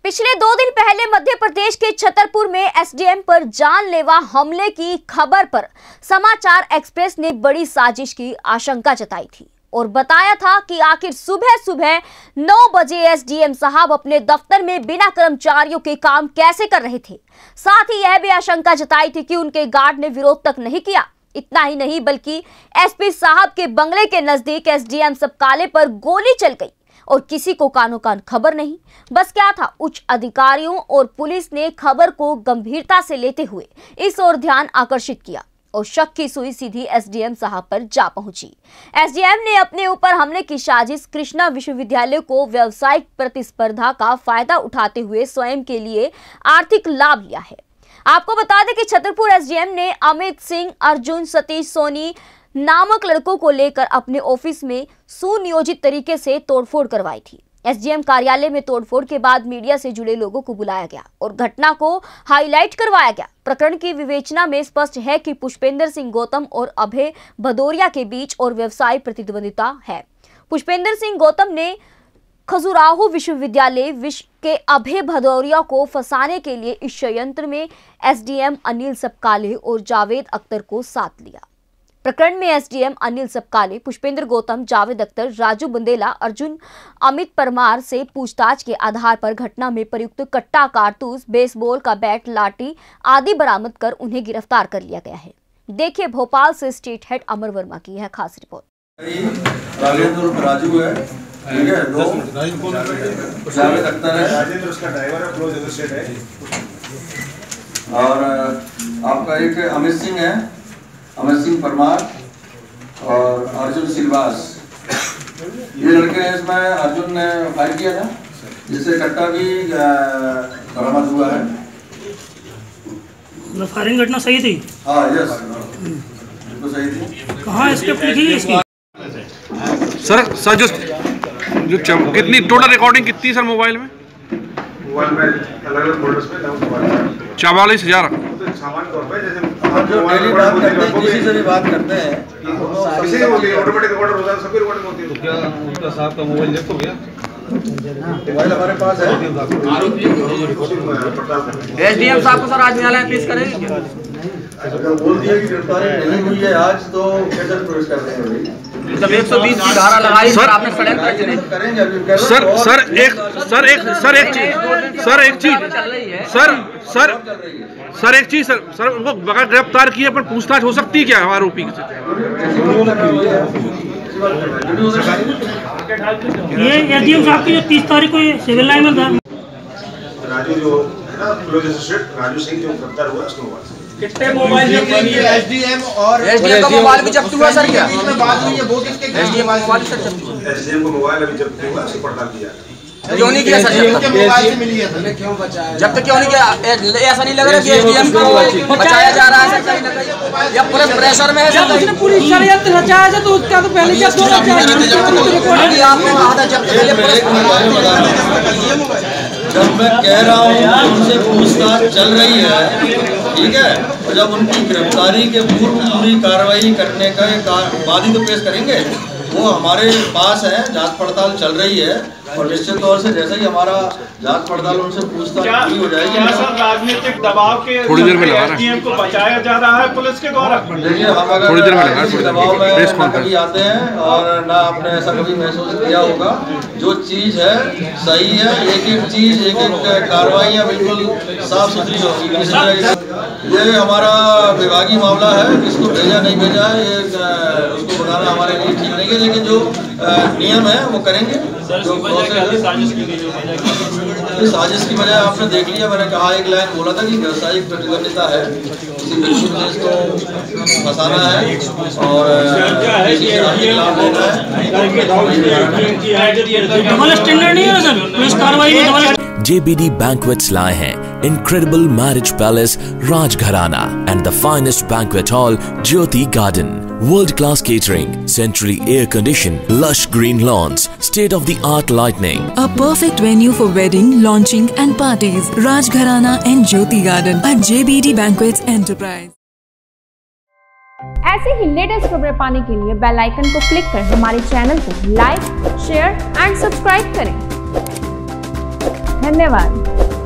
पिछले 2 दिन पहले मध्य प्रदेश के छतरपुर में एसडीएम पर जानलेवा हमले की खबर पर समाचार एक्सप्रेस ने बड़ी साजिश की आशंका जताई थी और बताया था कि आखिर सुबह सुबह 9 बजे एसडीएम साहब अपने दफ्तर में बिना कर्मचारियों के काम कैसे कर रहे थे। साथ ही यह भी आशंका जताई थी कि उनके गार्ड ने विरोध तक नहीं किया। इतना ही नहीं बल्कि एसपी साहब के बंगले के नजदीक एसडीएम सबकाले पर गोली चल गई और किसी को कानो कान खबर नहीं। बस क्या था, उच्च अधिकारियों और पुलिस ने खबर को गंभीरता से लेते हुए इस ओर ध्यान आकर्षित किया और शक की सुई सीधी एसडीएम साहब पर जा पहुंची। एसडीएम ने अपने ऊपर हमले की साजिश कृष्णा विश्वविद्यालय को व्यावसायिक प्रतिस्पर्धा का फायदा उठाते हुए स्वयं के लिए आर्थिक लाभ लिया है। आपको बता दें कि छतरपुर एसडीएम ने अमित सिंह, अर्जुन, सतीश, सोनी नामक लड़कों को लेकर अपने ऑफिस में सुनियोजित तरीके से तोड़फोड़ करवाई थी। एसडीएम कार्यालय में तोड़फोड़ के बाद मीडिया से जुड़े लोगों को बुलाया गया और घटना को हाईलाइट करवाया गया। प्रकरण की विवेचना में स्पष्ट है कि पुष्पेंद्र सिंह गौतम और अभय भदौरिया के बीच और व्यवसायिक प्रतिद्वंदिता है। पुष्पेंद्र सिंह गौतम ने खजुराहो विश्वविद्यालय के अभय भदौरिया को फंसाने के लिए इस षड्यंत्र में एसडीएम अनिल सबकाले और जावेद अख्तर को साथ लिया। प्रकरण में एसडीएम अनिल सबकाले, पुष्पेंद्र गौतम, जावेद अख्तर, राजू बुंदेला, अर्जुन, अमित परमार से पूछताछ के आधार पर घटना में प्रयुक्त कट्टा, कारतूस, बेसबॉल का बैट, लाठी आदि बरामद कर उन्हें गिरफ्तार कर लिया गया है। देखिए भोपाल से स्टेट हेड अमर वर्मा की यह खास रिपोर्ट। राजू है, ठीक है, जावेद अख्तर है, राजेंद्र उसका ड्राइवर है, क्लोज एसोसिएट है, और आपका एक अमित सिंह है, अमित सिंह परमार और अर्जुन सिलवास, ये लड़के हैं। इसमें अर्जुन ने फायर किया था, जिससे कट्टा भी बरामद हुआ है। फायरिंग घटना सही थी? हाँ, यस, बिल्कुल सही थी। कहाँ स्क्रिप्ट लिखी है इसकी? सर जो कितनी टोटल रिकॉर्डिंग कितनी सर मोबाइल में? मोबाइल में अलग-अलग फोल्डर्स में 44,000। सामान्य तौर पे जैसे जो डेली बात करते हैं, किसी से भी बात करते हैं, किसी से होती है ऑटोमेटिक रिकॉर्डर होता है, सबकी रिकॉर्डिंग होती है। तो क्या उनका साहब का मोबाइल देखो भैया? मोबाइल हमारे पास है। एसडीएम साहब को सर आज न्यायालय पेश करेंगे क्या? अगर बोल दिया कि गिरफ्तारी नहीं हुई है आज, तो कैसे प्रोसेस कर रहे हैं? जब 120 की धारा लगाई सर, आपने षड्यंत्र करेंगे अभी। सर एक चीज सर उनको बगैर गिरफ्तार किए पर पूछताछ हो सकती है क्या आरोपी से? ये एसडीएम साहब की जो 30 तारीख को सिविल लाइन में था, राजू जो है ना, क्लोज एसोसिएट राजू सिंह जो गिरफ्तार हुआ, उसके मोबाइल कितने मोबाइल एसडीएम का मोबाइल भी जब्त हुआ सर? क्या बात हुई है? वो किसके एसडीएम मोबाइल सर जब्त हुआ? एसडीएम को मोबाइल अभी जब्त हुआ, उसकी पड़ताल किया। क्यों नहीं किया सर? उनके मोबाइल से मिली है सर, क्यों बचाया? जब तक क्यों नहीं किया? ऐसा नहीं लग रहा कि एसडीएम को बचाया जा रहा है सर? या पूरे प्रेशर में है सर? उसने पूरी षड्यंत्र रचाया है तो उसका तो पहले जब होना चाहिए। आपने कहा था जब पहले जब मैं कह रहा हूँ उनसे पूछताछ चल रही है, ठीक है, और जब उनकी गिरफ्तारी के पूर्व पूरी कार्रवाई करने का बाद ही तो पेश करेंगे। वो हमारे पास है, जांच पड़ताल चल रही है और निश्चित तौर से जैसे ही हमारा जांच पड़ताल उनसे पूछताछ पूरी हो जाएगी। क्या सर राजनीतिक दबाव के थोड़ी देर में एसडीएम को बचाया जा रहा है पुलिस के द्वारा? देखिए, हम अगर दबाव में ना कभी आते हैं और ना आपने ऐसा कभी महसूस किया होगा। जो चीज़ है सही है, एक चीज़, एक कार्रवाइयाँ बिल्कुल साफ सुथरी होगी। ये हमारा विभागीय मामला है, इसको भेजा नहीं भेजा है ये उसको बताना हमारे लिए ठीक नहीं है, लेकिन जो नियम है वो करेंगे। साजिश की वजह आपने देख लिया, मैंने कहा एक लाइन बोला था कि व्यावसायिक प्रतिद्वंदिता है, किसी व्यक्ति को इसको फंसाना है और डबल स्टैंडर्ड नहीं है सर, पुलिस कार्रवाई में डबल। JBD Banquets लाए हैं incredible marriage palace Rajgharana and the finest banquet hall Jyoti Garden. World-class catering, centrally air-conditioned, lush green lawns, state-of-the-art lighting. A perfect venue for wedding, launching and parties. Rajgharana and Jyoti Garden at JBD Banquets Enterprise. ऐसे ही latest खबरें पाने के लिए bell icon को click कर हमारे channel को like, share and subscribe करें। धन्यवाद।